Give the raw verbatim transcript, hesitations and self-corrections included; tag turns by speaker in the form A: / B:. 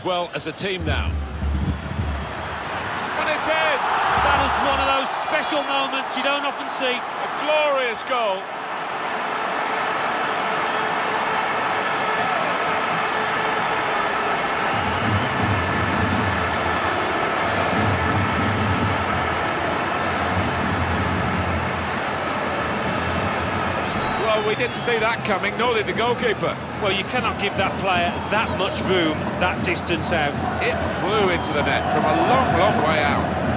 A: played well as a team now. And it's in!
B: That is one of those special moments you don't often see.
A: A glorious goal. Well, we didn't see that coming, nor did the goalkeeper.
B: Well, you cannot give that player that much room, that distance out.
A: It flew into the net from a long, long way out.